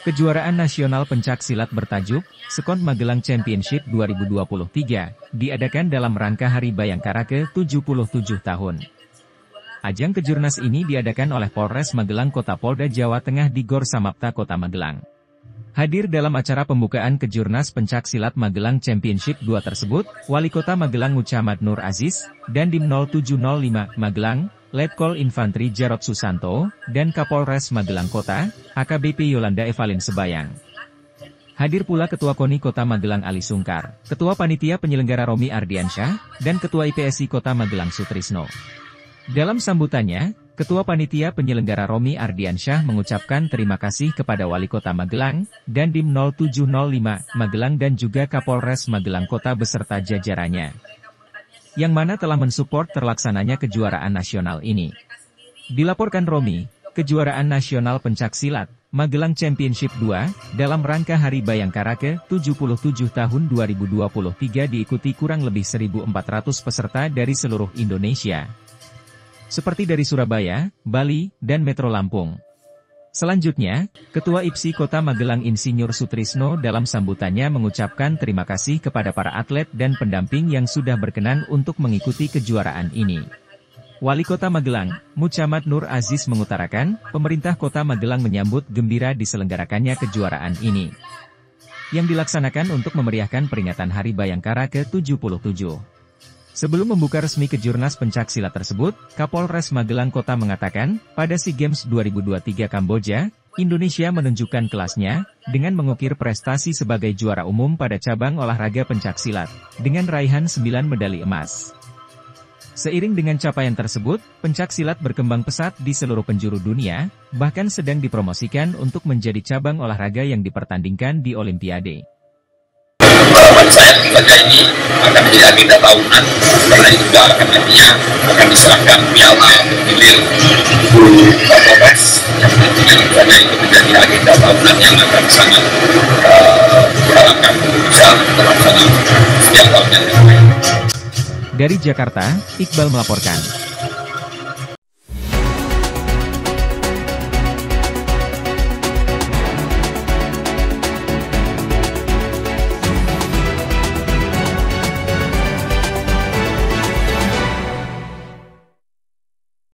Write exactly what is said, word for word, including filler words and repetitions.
Kejuaraan nasional pencak silat bertajuk Sekon Magelang Championship dua ribu dua puluh tiga diadakan dalam rangka Hari Bayangkara ke tujuh puluh tujuh tahun. Ajang kejurnas ini diadakan oleh Polres Magelang Kota Polda Jawa Tengah di Gor Samapta Kota Magelang. Hadir dalam acara pembukaan kejurnas pencak silat Magelang Championship dua tersebut, Wali Kota Magelang Mucamat Nur Aziz, dan Dim nol tujuh nol lima Magelang, Letkol Infantri Jarod Susanto, dan Kapolres Magelang Kota, A K B P Yolanda Evalin Sebayang. Hadir pula Ketua KONI Kota Magelang Ali Sungkar, Ketua Panitia Penyelenggara Romi Ardiansyah, dan Ketua I P S I Kota Magelang Sutrisno. Dalam sambutannya, Ketua Panitia Penyelenggara Romi Ardiansyah mengucapkan terima kasih kepada Wali Kota Magelang, dan Dim nol tujuh nol lima Magelang dan juga Kapolres Magelang Kota beserta jajarannya, yang mana telah mensupport terlaksananya kejuaraan nasional ini. Dilaporkan Romi, kejuaraan nasional pencak silat Magelang Championship dua, dalam rangka Hari Bayangkara ke tujuh puluh tujuh tahun dua ribu dua puluh tiga diikuti kurang lebih seribu empat ratus peserta dari seluruh Indonesia, seperti dari Surabaya, Bali, dan Metro Lampung. Selanjutnya, Ketua I P S I Kota Magelang Insinyur Sutrisno dalam sambutannya mengucapkan terima kasih kepada para atlet dan pendamping yang sudah berkenan untuk mengikuti kejuaraan ini. Wali Kota Magelang, Mucamat Nur Aziz mengutarakan, pemerintah Kota Magelang menyambut gembira diselenggarakannya kejuaraan ini, yang dilaksanakan untuk memeriahkan peringatan Hari Bayangkara ke tujuh puluh tujuh. Sebelum membuka resmi kejurnas pencak silat tersebut, Kapolres Magelang Kota mengatakan, pada SEA Games dua ribu dua puluh tiga Kamboja, Indonesia menunjukkan kelasnya, dengan mengukir prestasi sebagai juara umum pada cabang olahraga pencak silat, dengan raihan sembilan medali emas. Seiring dengan capaian tersebut, pencak silat berkembang pesat di seluruh penjuru dunia, bahkan sedang dipromosikan untuk menjadi cabang olahraga yang dipertandingkan di Olimpiade. Harapan saya tentu ini akan menjadi agenda tahunan, karena itu juga akan nantinya akan diserahkan piala hilir Kapolres, yang nantinya karena itu menjadi agenda tahunan yang akan sangat uh, diharapkan bisa terlaksana setiap tahunnya. Dari Jakarta, Iqbal melaporkan.